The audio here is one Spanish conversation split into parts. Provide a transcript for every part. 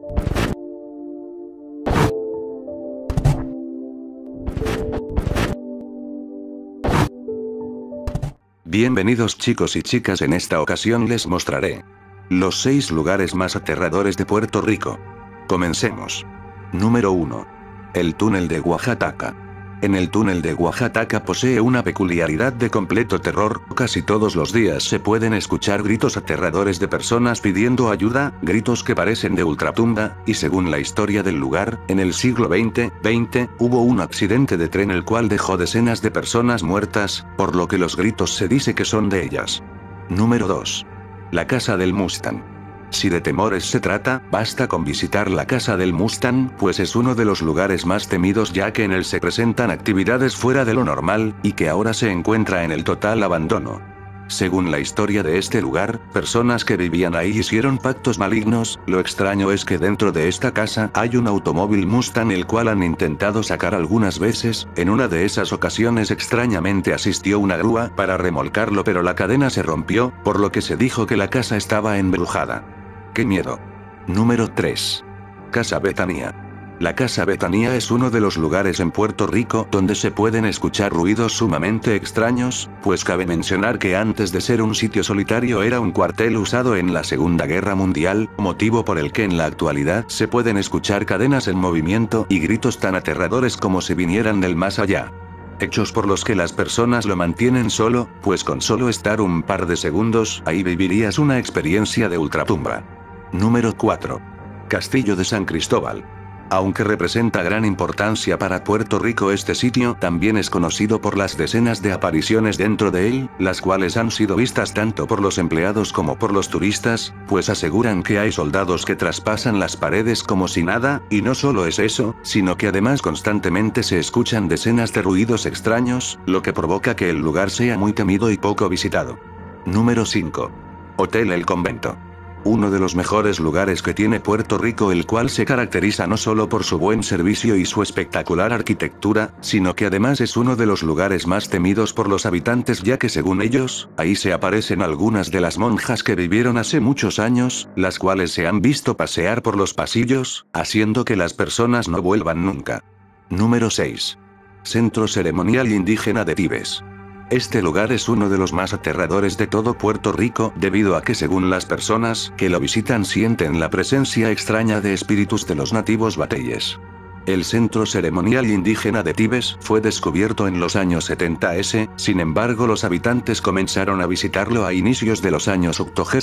Bienvenidos chicos y chicas, en esta ocasión les mostraré los 6 lugares más aterradores de Puerto Rico. Comencemos. Número 1. El túnel de Oaxaca. En el túnel de Oaxaca posee una peculiaridad de completo terror. Casi todos los días se pueden escuchar gritos aterradores de personas pidiendo ayuda, gritos que parecen de ultratumba, y según la historia del lugar, en el siglo XX hubo un accidente de tren el cual dejó decenas de personas muertas, por lo que los gritos se dice que son de ellas. Número 2. La Casa del Mustang. Si de temores se trata, basta con visitar la Casa del Mustang, pues es uno de los lugares más temidos, ya que en él se presentan actividades fuera de lo normal, y que ahora se encuentra en el total abandono. Según la historia de este lugar, personas que vivían ahí hicieron pactos malignos. Lo extraño es que dentro de esta casa hay un automóvil Mustang el cual han intentado sacar algunas veces. En una de esas ocasiones extrañamente asistió una grúa para remolcarlo, pero la cadena se rompió, por lo que se dijo que la casa estaba embrujada. ¡Qué miedo! Número 3. Casa Betania. La Casa Betania es uno de los lugares en Puerto Rico donde se pueden escuchar ruidos sumamente extraños, pues cabe mencionar que antes de ser un sitio solitario era un cuartel usado en la Segunda Guerra Mundial, motivo por el que en la actualidad se pueden escuchar cadenas en movimiento y gritos tan aterradores como si vinieran del más allá. Hechos por los que las personas lo mantienen solo, pues con solo estar un par de segundos ahí vivirías una experiencia de ultratumba. Número 4. Castillo de San Cristóbal. Aunque representa gran importancia para Puerto Rico, este sitio también es conocido por las decenas de apariciones dentro de él, las cuales han sido vistas tanto por los empleados como por los turistas, pues aseguran que hay soldados que traspasan las paredes como si nada, y no solo es eso, sino que además constantemente se escuchan decenas de ruidos extraños, lo que provoca que el lugar sea muy temido y poco visitado. Número 5. Hotel El Convento. Uno de los mejores lugares que tiene Puerto Rico, el cual se caracteriza no solo por su buen servicio y su espectacular arquitectura, sino que además es uno de los lugares más temidos por los habitantes, ya que según ellos, ahí se aparecen algunas de las monjas que vivieron hace muchos años, las cuales se han visto pasear por los pasillos, haciendo que las personas no vuelvan nunca. Número 6. Centro Ceremonial Indígena de Tibes. Este lugar es uno de los más aterradores de todo Puerto Rico, debido a que según las personas que lo visitan sienten la presencia extraña de espíritus de los nativos bateyes. El Centro Ceremonial Indígena de Tibes fue descubierto en los años 70, sin embargo los habitantes comenzaron a visitarlo a inicios de los años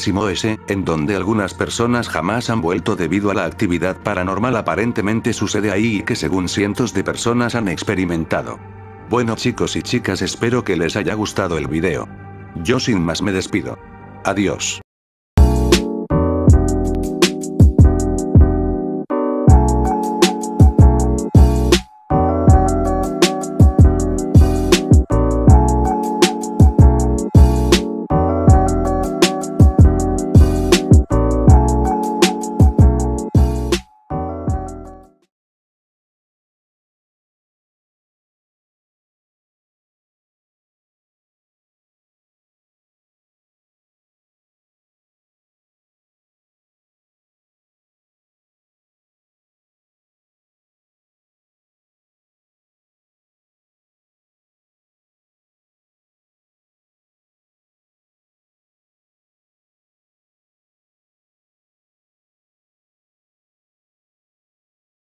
80, en donde algunas personas jamás han vuelto debido a la actividad paranormal aparentemente sucede ahí y que según cientos de personas han experimentado. Bueno chicos y chicas, espero que les haya gustado el video. Yo sin más me despido. Adiós.